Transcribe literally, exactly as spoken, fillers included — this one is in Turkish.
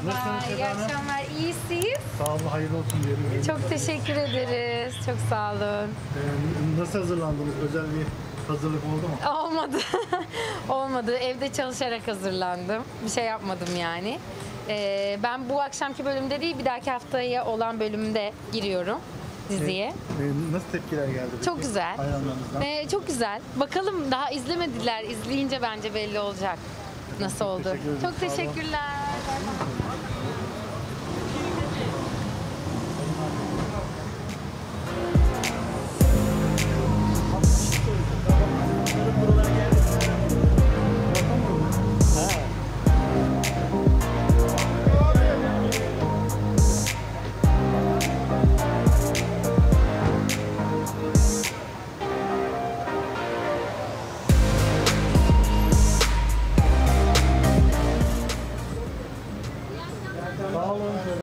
Nasılsınız iyi efendim? akşamlar. İyisiniz. Sağ olun, hayırlı olsun diyelim. Çok teşekkür ederiz. Çok sağ olun. Ee, nasıl hazırlandınız? Özel bir hazırlık oldu mu? Olmadı. Olmadı. Evde çalışarak hazırlandım. Bir şey yapmadım yani. Ee, ben bu akşamki bölümde değil, bir dahaki haftaya olan bölümde giriyorum diziye. Ee, nasıl tepkiler geldi? peki Çok güzel. Hayranlarınızdan. Ee, çok güzel. Bakalım, daha izlemediler. İzleyince bence belli olacak nasıl Çok oldu. teşekkür ederim. Çok Sağ olun. teşekkürler. Bay bay.